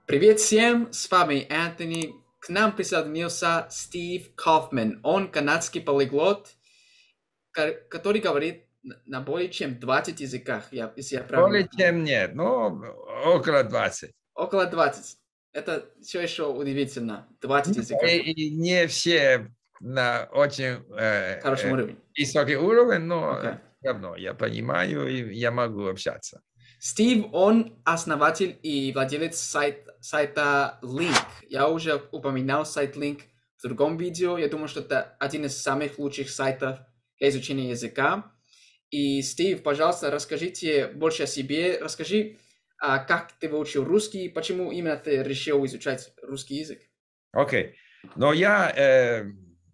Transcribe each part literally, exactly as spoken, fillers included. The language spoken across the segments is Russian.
Привет всем, с вами Энтони. К нам присоединился Стив Кауфман. Он канадский полиглот, ко- который говорит на на более чем двадцати языках, я- если я правильно Более знаю. чем нет, ну, около двадцати. Около двадцати. Это все еще удивительно. двадцать языков. И, и не все на очень Хороший э, э, уровень. высокий уровень, но Окей. все равно я понимаю и я могу общаться. Стив, он основатель и владелец сайт- сайта Link. Я уже упоминал сайт Link в другом видео. Я думаю, что это один из самых лучших сайтов для изучения языка. И, Стив, пожалуйста, расскажите больше о себе. Расскажи, а, как ты выучил русский, почему именно ты решил изучать русский язык. Окей. Но я э,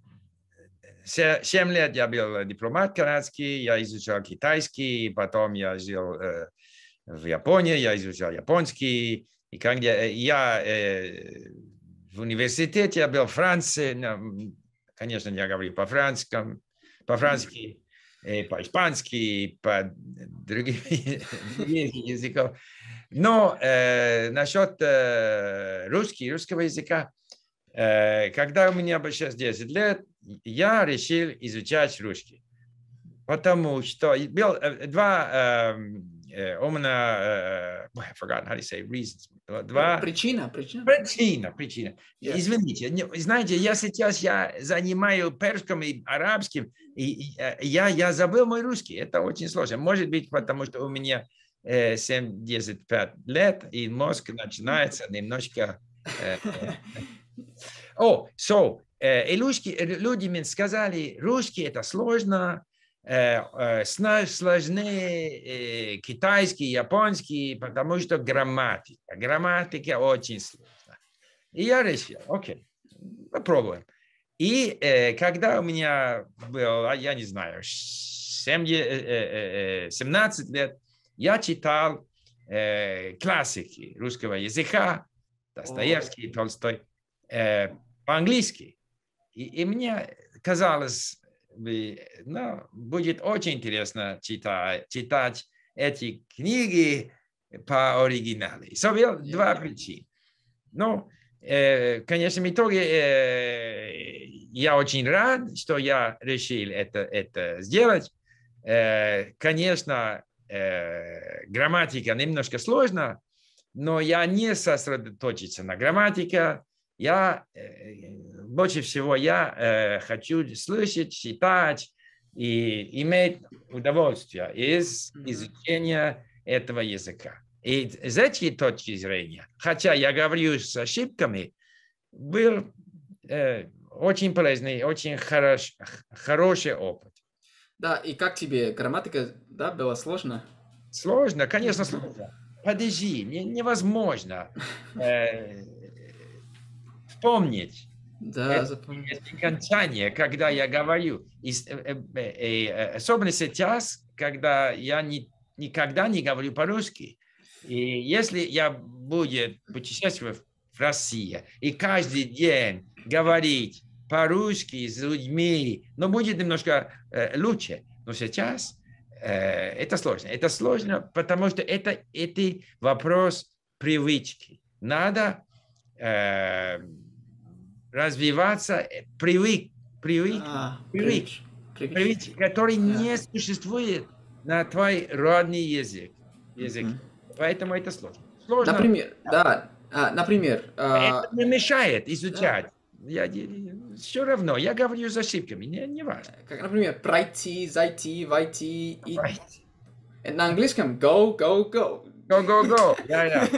се- семь лет я был дипломат канадский, я изучал китайский, потом я жил э, в Японии, я изучал японский. И когда я э, в университете, я был в Франции, ну, конечно, я говорю по-францски, по-францски, э, по-испански, по другим другим языкам. Но э, насчет э, русский, русского языка, э, когда у меня было сейчас десять лет, я решил изучать русский. Потому что был э, два э, э, умна, э, I forgot how to say reasons. Э, Два Причина, причина. причина, причина. Yes. Извините, не- знаете, я сейчас я занимаю перским и арабским, и, и, э, я, я забыл мой русский. Это очень сложно. Может быть, потому что у меня э, семьдесят пять лет, и мозг начинается немножко... э, О, so, э, и русский, э, люди мне сказали, русский это сложно, э, э, сна- сложнее э, китайский, японский, потому что грамматика. Грамматика очень сложна. И я решил, окей, попробуем. И э, когда у меня было, я не знаю, семьдесят, э, э, э, семнадцать лет, я читал э, классики русского языка, О, Достоевский, Толстой, э, по-английски. И, и мне казалось, бы, ну, будет очень интересно читать, читать эти книги по оригиналу. So, было два причины. Ну, э, конечно, в итоге э, я очень рад, что я решил это, это сделать. Э, конечно, э, грамматика немножко сложна, но я не сосредоточиться на грамматике. Я э, больше всего я э, хочу слышать, читать и иметь удовольствие из мгм. изучения этого языка. И с этой точки зрения, хотя я говорю с ошибками, был э, очень полезный, очень хорош, хороший опыт. Да, и как тебе грамматика, да, было сложно? Сложно, конечно, сложно. Подожди, не- невозможно э, вспомнить Да, это запомнил. окончание, когда я говорю. И, э, э, э, особенно сейчас, когда я не, никогда не говорю по-русски. И если я буду путешествовать в России и каждый день говорить по-русски с людьми, но будет немножко э, лучше. Но сейчас э, это сложно. Это сложно, потому что это, это вопрос привычки. Надо э, развиваться, э, привык, привык, А, привык, привычка. Привычка. привычка, который Да. не существует на твой родный язык, язык. Мгм. Поэтому это сложно. Сложно, Например, да, а, например, это а, не мешает да, изучать. Я, все равно, я говорю с ошибками, не, не важно. как, например, пройти, зайти, войти, и на английском go, go, go. Go, go, go. Yeah, yeah.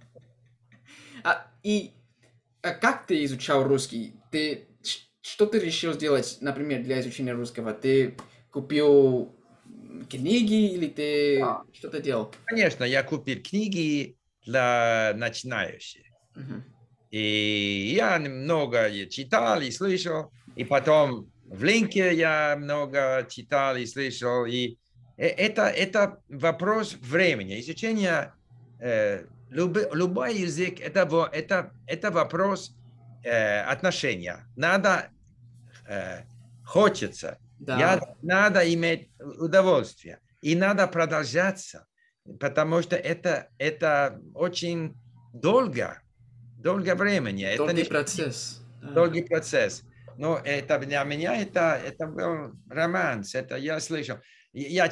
А, и а как ты изучал русский? Ты ш- что ты решил сделать, например, для изучения русского? Ты купил м, книги или ты что-то делал? Конечно, я купил книги для начинающих. Мгм. И я много читал и слышал, и потом в линке я много читал и слышал. И э, это, это вопрос времени. Изучение э, любы- любой язык это, во- это, это вопрос э, отношения. Надо э, хочется, я, Да, надо иметь удовольствие. И надо продолжаться, потому что это, это очень долго. долго времени. Это Долгий не процесс. Да. долгий процесс. Но это для меня это, это был романс. Это я слышал. Я,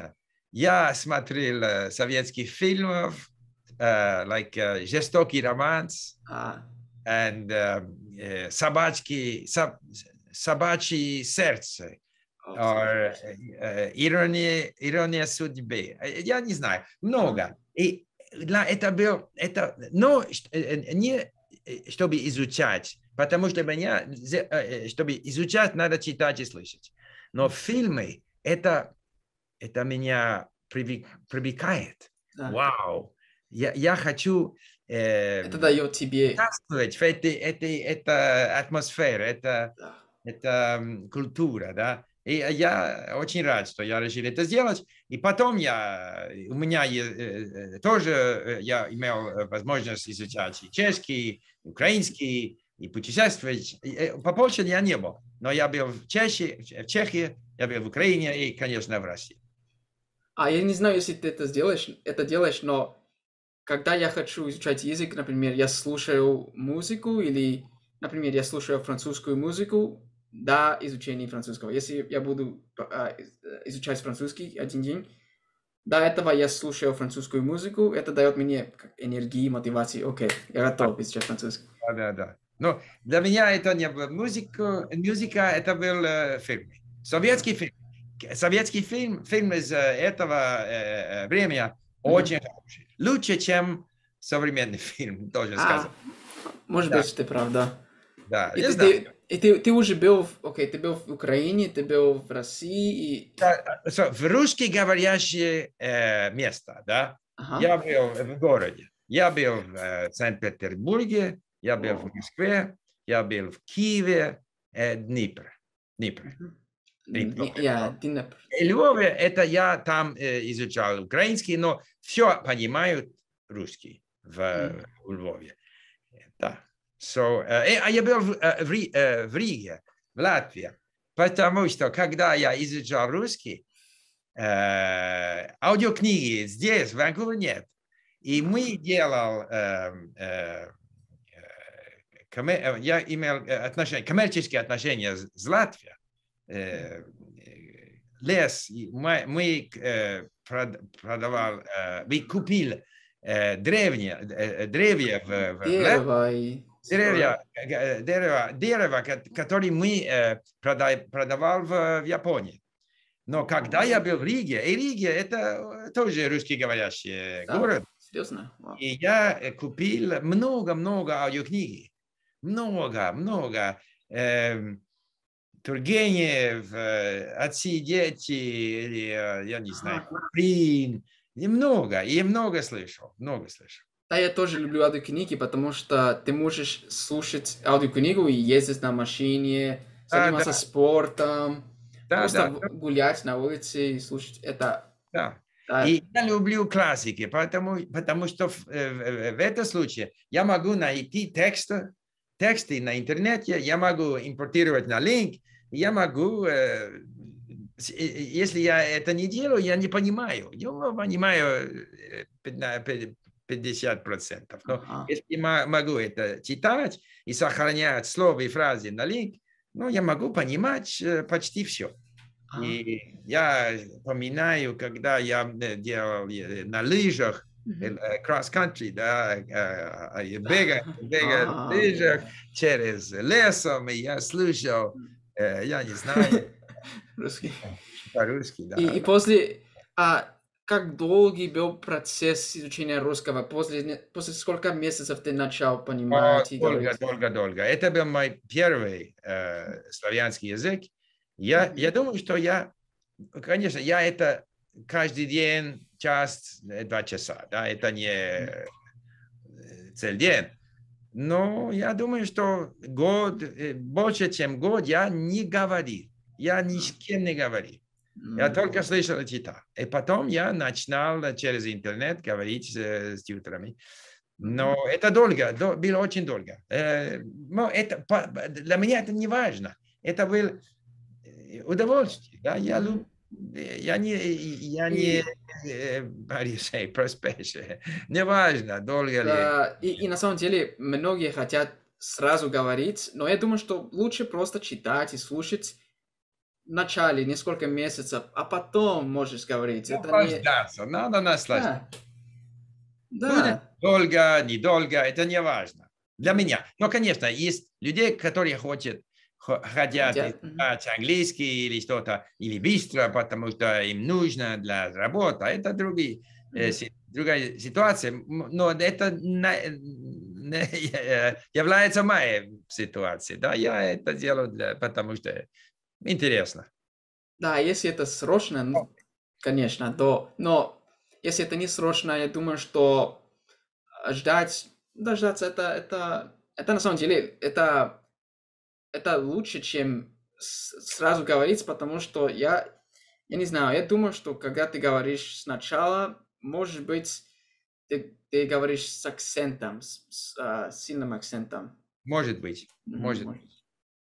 я смотрел uh, советских фильмов, uh, like uh, «Жестокий романс», А, and uh, uh, «Собачки», «Соб, «Собачье сердце», о, or, uh, «Ирония, «Ирония судьбы». Я не знаю. Много. И для это был... Это, но не чтобы изучать, потому что меня, чтобы изучать, надо читать и слышать. Но фильмы, это, это меня привик, привлекает. да. Вау! Я, я хочу э, Это дает тебе... участвовать в этой, этой, этой атмосфере, это, Да. это культура, да. И я очень рад, что я решил это сделать. И потом я, у меня э, тоже я имел возможность изучать и чешский, и украинский, и путешествовать. По Польше я не был, но я был в Чехии, в Чехии, я был в Украине и, конечно, в России. А я не знаю, если ты это сделаешь, это делаешь, но когда я хочу изучать язык, например, я слушаю музыку или, например, я слушаю французскую музыку до изучения французского. Если я буду а, изучать французский один день, до этого я слушаю французскую музыку, это дает мне энергии, мотивации. Окей, я готов изучать французский. Да, да, да. Но для меня это не было музыка, музыка это был э, фильм. Советский фильм. Советский фильм, фильм из этого э, времени очень mm-hmm. хороший. Лучше, чем современный фильм, тоже а, сказать. Может да. быть, ты правда. Да, и я ты, знаю. Ты, и ты, ты уже был, окей, ты был в Украине, ты был в России. И... Да, so, в русскоговорящее э, место, да, ага. я был в городе. Я был в э, Санкт-Петербурге, я был О. в Москве, я был в Киеве, э, Днепр. Днепр. Mm-hmm. Днепр. Yeah, Днепр. И Львове, это я там э, изучал украинский, но все понимают русский в, mm. в Львове. Да. So, э, а я был в, э, в, э, в Риге, в Латвии, потому что когда я изучал русский, э, аудиокниги здесь, в Ванкувере, нет. И мы делал, э, э, коммер... я имел отношения, коммерческие отношения с, с Латвией. Э, лес, мы, мы э, продавал, э, мы купили э, древние, э, древья в, в дерево, и... дерево, дерево, дерево, которое мы э, продавал в, в Японии. Но когда я был в Риге, и Риге это тоже русскоговорящий да, город, серьезно? Wow. И я купил много-много аудиокниг, много, много. Э, Тургенев, «Отцы и дети», или, я не знаю, Куприн, и много, и много слышал, много слышал. Да, я тоже люблю аудиокниги, потому что ты можешь слушать аудиокнигу и ездить на машине, заниматься да, да. спортом, да, просто да. гулять на улице и слушать это. Да. Да. И я люблю классики, потому, потому что в, в, в этом случае я могу найти тексты, тексты на интернете, я могу импортировать на линк, я могу, э, если я это не делаю, я не понимаю. Я понимаю пятьдесят процентов. Но ага. если я могу это читать и сохранять слова и фразы на линк, ну, я могу понимать почти все. Ага. И я поминаю, когда я делал на лыжах, кросс-кантри, да, бега, бега на лыжах через лесом, и я слушал, я не знаю, русский. По-русски, да. И, и после, а как долгий был процесс изучения русского? После, после сколько месяцев ты начал понимать? О, долго, долго, долго. Это был мой первый э, славянский язык. Я, mm-hmm. я думаю, что я, конечно, я это каждый день, час, два часа, да, это не целый день. Но я думаю, что год, больше, чем год я не говорил. Я ни с кем не говорил. Я только слышал и читал. И потом я начинал через интернет говорить с, с тьютерами. Но это долго, до, было очень долго. Но это, для меня это не важно. Это было удовольствие. Да? Я, люб, Я не, я не э, Борис, эй, проспеши. Неважно, долго ли. Да, и, и на самом деле многие хотят сразу говорить, но я думаю, что лучше просто читать и слушать в начале несколько месяцев, а потом можешь говорить. Это не... Наслаждаться, надо наслаждаться. Да, Будет да, долго, недолго, это не важно. Для меня. Но, конечно, есть людей, которые хотят, хо- хотят хотят. Мгм. изучать английский или что-то, или быстро, потому что им нужно для работы. А это другие, э, Мгм. си- другая ситуация. М, Но это на- не э, является моей ситуацией. Да, я это делаю, для, потому что интересно. Да, если это срочно, ну, конечно, то, но если это не срочно, я думаю, что а, ждать, дождаться, это, это, это на самом деле, это, это лучше, чем с- сразу говорить, потому что я, я не знаю, я думаю, что когда ты говоришь сначала, может быть, ты, ты говоришь с акцентом, с, с, а, сильным акцентом. Может быть, Мгм, может может. быть.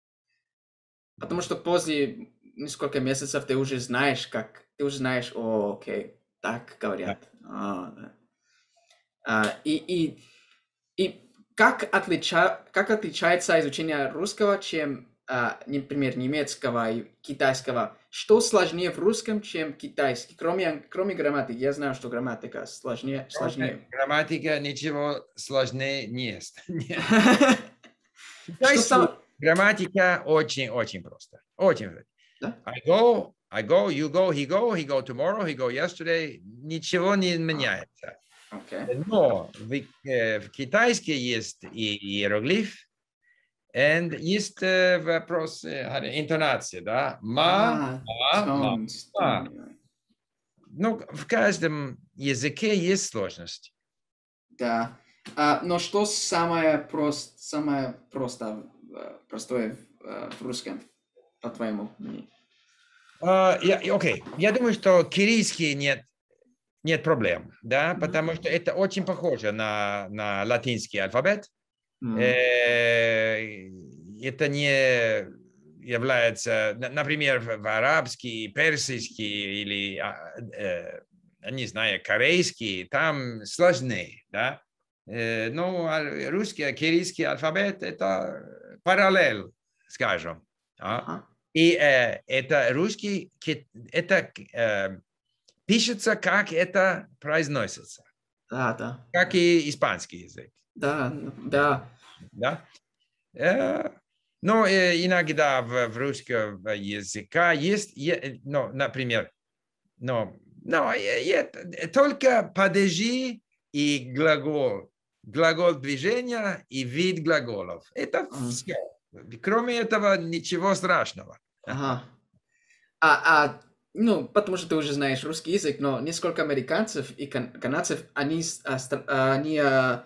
Потому что после несколько месяцев ты уже знаешь, как, ты уже знаешь, о, окей, так Да. говорят. А, да. А, и, и, и как, отлича, как отличается изучение русского, чем, а, например, немецкого и китайского? Что сложнее в русском, чем китайский? Кроме, кроме грамматики. Я знаю, что грамматика сложнее. Кроме сложнее. грамматика ничего сложнее не есть. Нет. Что Китайский сам... грамматика очень-очень просто. Очень просто. Да? I go, I go, you go, he go, he go tomorrow, he go yesterday. Ничего не меняется. Окей. Но в, э, в китайском есть и иероглиф, и есть э, вопрос э, интонации, да? Ма, А, ма, ма, tones. ма. Tone. Ну, в каждом языке есть сложность. Да. А, но что самое, прост, самое просто, э, простое в, э, в русском, по-твоему? мнению? А, я, и- окей, я думаю, что кириллский нет, нет проблем, да, Мгм. потому что это очень похоже на, на латинский алфавит. М. Э, Это не является, на- например, в, в арабский, персидский или, а, э, не знаю, корейский, там сложнее, да. Э, Ну, а русский, кириллский алфавит – это параллель, скажем. а. Ага. И э, это русский, ки- это э, пишется, как это произносится, Да, да. как и испанский язык. Да, да. Да? Э, Но э, иногда в, в русском языке есть, е- ну, например, но, но э, э, только падежи и глагол. Глагол движения и вид глаголов. Это М. все. Кроме этого, ничего страшного. Ага. А, а, ну, потому что ты уже знаешь русский язык, но несколько американцев и кан- канадцев, они, с- а, стра- а, они, а,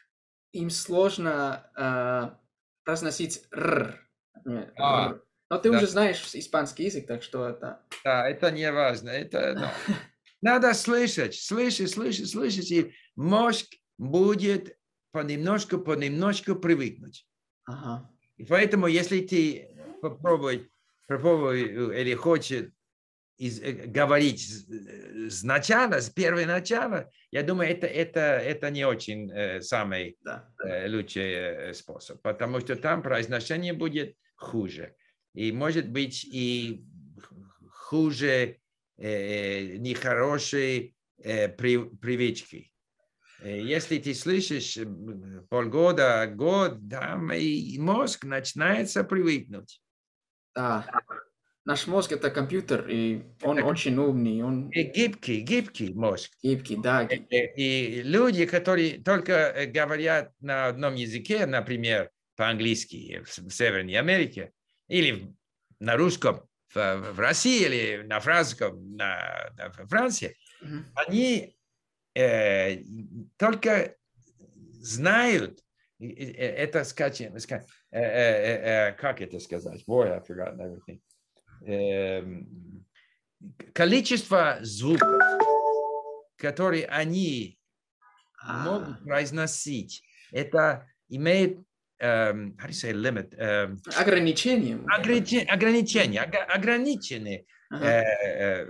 им сложно а, произносить «р». Например, А, «р». Но ты да, уже знаешь испанский язык, так что это... да, это не важно. Это, ну, надо слышать, слышать, слышать, слышать, и мозг будет понемножку, понемножку привыкнуть. Ага. И поэтому, если ты попробуй, попробуй э, или хочешь из, э, говорить с- э, сначала, с первого начала, я думаю, это, это, это не очень э, самый Да. э, лучший э, способ, потому что там произношение будет хуже. И может быть и хуже э, нехорошие э, при, привычки. Э, Если ты слышишь м, полгода, год, там и мозг начинается привыкнуть. Да. Наш мозг это компьютер, и он Это как очень умный, он и гибкий, гибкий мозг. гибкий, да. Э, ги- э, И люди, которые только э, говорят на одном языке, например, по-английски в С- в Северной Америке, или в- на русском в, в России, или на французском на, на- во Франции, Мгм. они э, только знают, и- и- э, это скачем, ска- э, э, э, э, как это сказать? Boy, I forgot everything. Эм, Количество звуков, которые они А, могут произносить, это имеет um, how do you say limit? Um, Ограничения. ограничения, ограничения, ограничены. Ага. Э, э,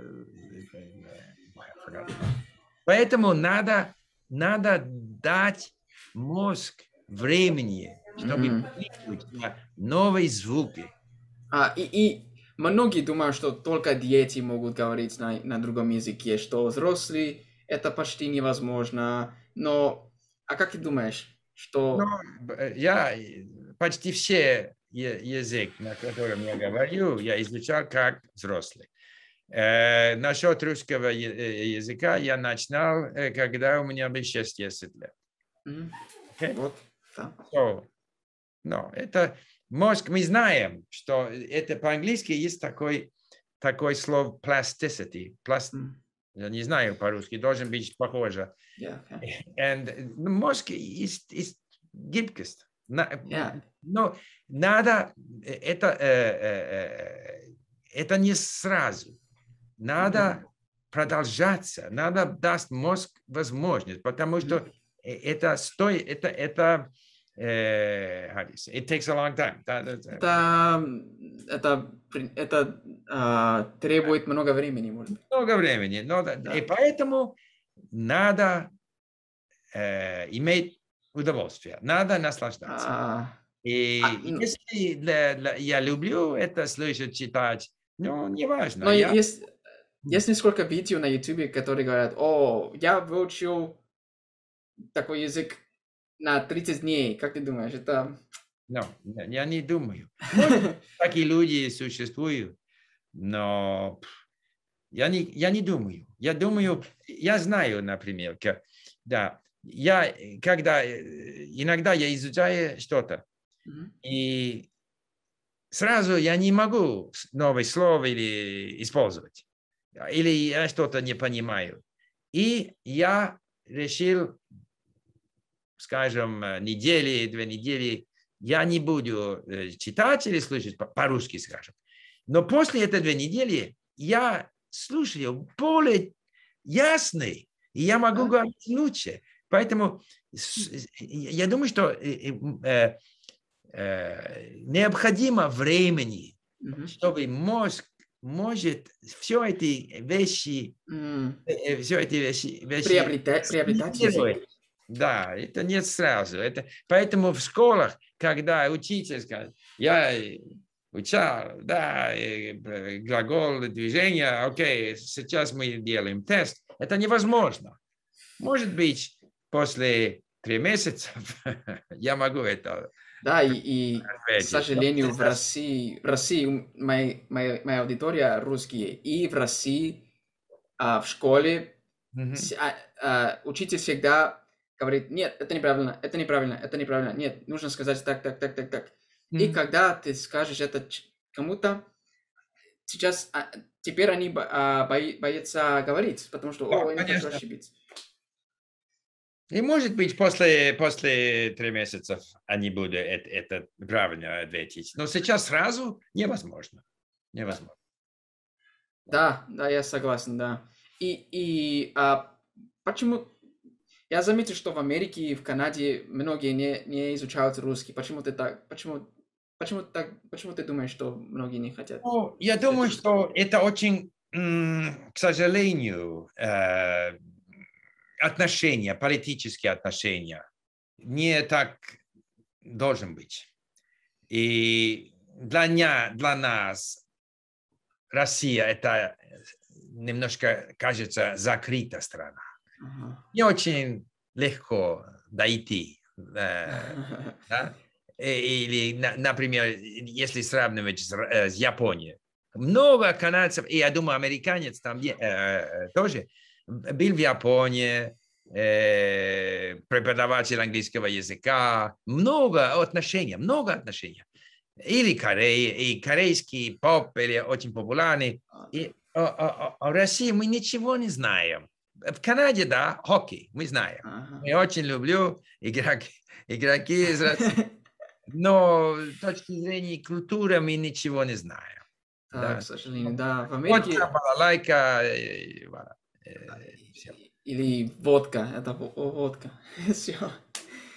э, Поэтому надо, надо дать мозг времени, чтобы Мгм. привыкнуть на новые звуки. А, и, и многие думают, что только дети могут говорить на, на другом языке, что взрослые это почти невозможно. Но, а как ты думаешь, Но что... э, я э, почти все я- язык, на котором я говорю, я изучал как взрослый. Э, насчет русского я- э, языка я начинал, э, когда у меня было шесть-десять лет. Мгм. Окей? Вот, да. So, но это мозг, мы знаем, что это по-английски есть такой, такой слово plasticity. Пласт, М, я не знаю по-русски, должен быть похоже. yeah, okay. And мозг есть, есть гибкость. На- Yeah. Но надо, э, это, э, э, э, это не сразу. Надо продолжаться, надо дать мозг возможность, потому что э, это стоит, это, это э, how do you say? It takes a long time. Да, да, да. Это, м, это, при- это а, требует много времени, может быть. Много времени. Но, да, Да. и поэтому надо э, иметь удовольствие, надо наслаждаться. А, И а, ну, если для- для- я люблю это слышать, читать, ну, неважно. но Я, есть, есть несколько видео на YouTube, которые говорят, о, я выучил такой язык на тридцать дней. Как ты думаешь, это... ну, я не думаю. Может, такие люди существуют, но пф, я не, я не думаю. Я думаю, я знаю, например, ка- да, я, э, когда, э, иногда я изучаю что-то, Мгм. и сразу я не могу с- новое слово или использовать, или я что-то не понимаю. И я решил, скажем, э, недели, две недели, я не буду э, читать или слушать по- по-русски, скажем. Но после этой две недели я слушаю более ясный, и я могу Да? говорить лучше. Поэтому с- я думаю, что э, э, э, необходимо времени, Мгм. чтобы мозг может все эти вещи, М, э, все эти вещи, вещи Приобретать, приобретать язык. ассимилировать. Да, это не сразу. Это, поэтому в школах, когда учитель скажет, я учал, да, э, э, глагол, движение, окей, сейчас мы делаем тест. Это невозможно. Может быть, после трех месяцев я могу это Да, и, и, к ответить. Но сожалению, в сейчас России, в России м- моя, моя, моя аудитория русские, и в России а, в школе Мгм. с- а, а, учитель всегда говорит, нет, это неправильно, это неправильно, это неправильно, нет, нужно сказать так, так, так, так, так. И Мгм. когда ты скажешь это ч- кому-то, сейчас, а, теперь они бо- а, бои- боятся говорить, потому что, Да, о, я не хочу конечно. ошибиться. И может быть, после, после трех месяцев они будут это, это правильно ответить. Но сейчас сразу невозможно. Невозможно. Да, да, я согласен, да. И, и а, почему... Я заметил, что в Америке и в Канаде многие не, не изучают русский. Почему ты так... Почему, почему так... Почему ты думаешь, что многие не хотят Ну, я изучать думаю, русский? что это очень, м, к сожалению, э, отношения, политические отношения не так должен быть. И для, ня- для нас Россия это немножко, кажется, закрытая страна. Ага. Не очень легко дойти. э, да? Э, Или, на- например, если сравнивать с, Р- э, с Японией. Много канадцев, и я думаю, американец там е- э, э, тоже был в Японии, э, преподаватель английского языка. Много отношений, много отношений. Или Корея, и корейский поп, или очень популярный. И о, о- о- о России мы ничего не знаем. В Канаде, да, хоккей, мы знаем. Ага. Я очень люблю игроки, игроки из России. Но с точки зрения культуры мы ничего не знаем. Да, к Да. сожалению, да. В Водка, Америке... балалайка, и, voilà, э, всё. Или водка. Это во- о, водка. Все.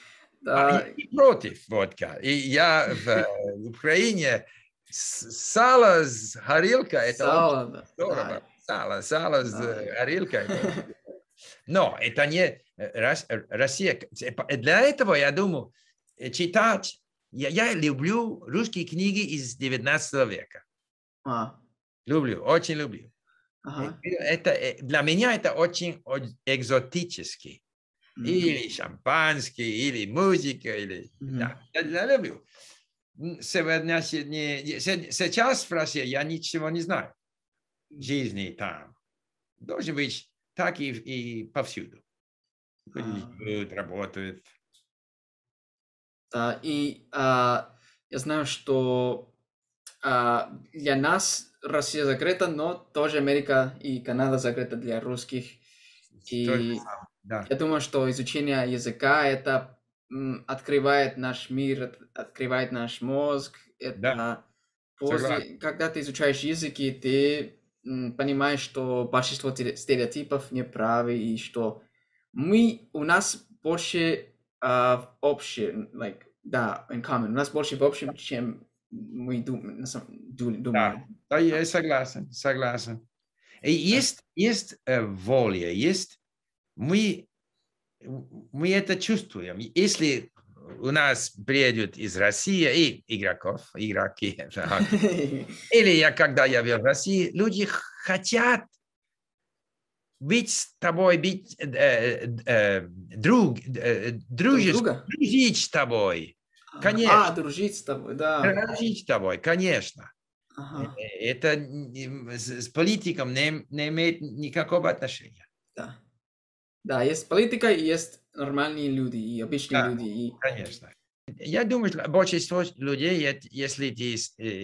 Да. А я не против водка. И я в э, Украине с- сало с горилкой, это очень Сало, да. здорово. Да. Сало, сало с Да. э, горилкой. это очень- Но это не э, Рос- э, Россия. Для этого, я думаю, э, читать. Я, я люблю русские книги из девятнадцатого века. А, Люблю, очень люблю. ага. Это, э, для меня это очень о- экзотический. Мгм. Или шампанский, или музыка, или... Мгм. Да, я, я люблю. М, Сегодня, не- се- сейчас в России я ничего не знаю. Жизни там. Должен быть так и, и повсюду. Люди А. живут, работают. Да, и а, я знаю, что а, для нас Россия закрыта, но тоже Америка и Канада закрыта для русских. То же И самое, да. я думаю, что изучение языка это м, открывает наш мир, от- открывает наш мозг. Да, Это согласен. после, когда ты изучаешь языки, ты м, понимаешь, что большинство стере- стереотипов неправы и что мы у нас больше а, общее, like, да, in common. У нас больше в общем, чем мы дум- на самом- ду- Да, думаем. да, я согласен, согласен. И есть, есть э, воля, есть мы, мы это чувствуем. Если у нас приедут из России и игроков, игроки, или я, когда я был в России, люди хотят быть с тобой, быть э, э, э, друг, э, Друг дружить, друга? дружить с тобой, А, конечно, дружить с тобой, да. дружить с тобой, конечно. Э, Ага, Это м, с, с политиком не, не имеет никакого отношения. да. Да, есть политика и есть нормальные люди и обычные Да, люди. И... конечно. Я думаю, что большинство людей, е- если ты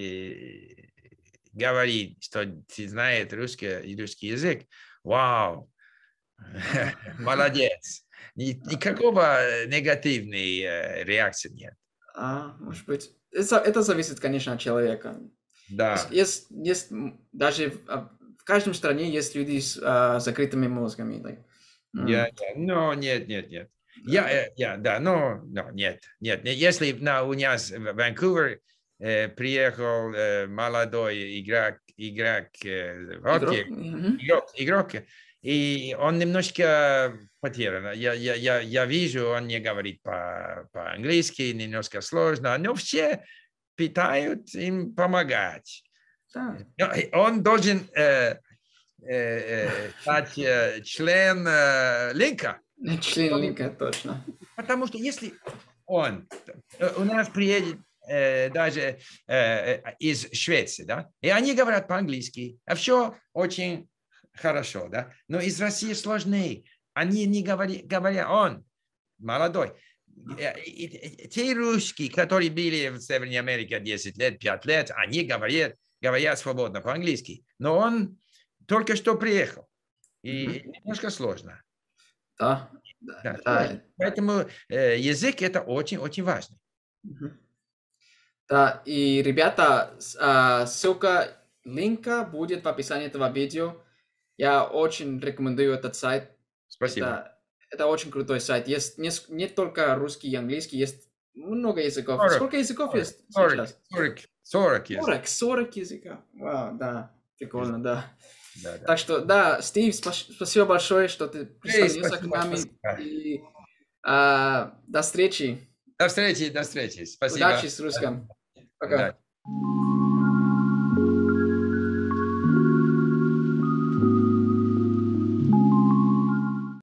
э, говоришь, что ты знаешь русский, русский язык, вау, Ага. молодец. Ни- Никакого негативной э, реакции нет. А, может быть. Это, это зависит, конечно, от человека. Есть, Да, есть, есть, м, даже в, а, в каждом стране есть люди с а, закрытыми мозгами. Like, я, м, я- но нет, нет, нет. Я, да. э, я, да, но, но нет, нет. Не- Если на, у нас в Ванкувер э, приехал э, молодой игрок, игрок э, в Игрок? хоккей, Мгм. игрок, игрок, и он немножко потерян. Я, я, я, я вижу, он не говорит по- по-английски, немножко сложно, но все пытаются им помогать. Да. Но он должен э, э, э, стать э, член э, Линка. Член Линка, точно. Потому что если он, э, у нас приедет э, даже э, э, из Швеции, да, и они говорят по-английски, а все очень хорошо, да, но из России сложнее. Они не говори- говорят, он молодой. Э, и- и- Те русские, которые были в Северной Америке десять лет, пять лет, они говорят, говорят свободно по-английски, но он только что приехал, и Мгм. немножко сложно. Да. Да, Да, да. сложно. Поэтому э, язык это очень-очень важно. Мгм. Да, и, ребята, с- а, ссылка линка будет в описании этого видео. Я очень рекомендую этот сайт. Спасибо. Это, это очень крутой сайт. Есть не, с- не только русский и английский, есть много языков. сорок, Сколько языков сорок, есть сорок, сейчас? сорок, сорок языков. сорок, сорок языков. Вау, да, прикольно, да. Да, да. Так что, да, Стив, спа- спасибо большое, что ты Эй, присоединился к спасибо, нам. спасибо. И а, до встречи. До встречи, до встречи. Спасибо. Удачи с русским. Пока. Удачи.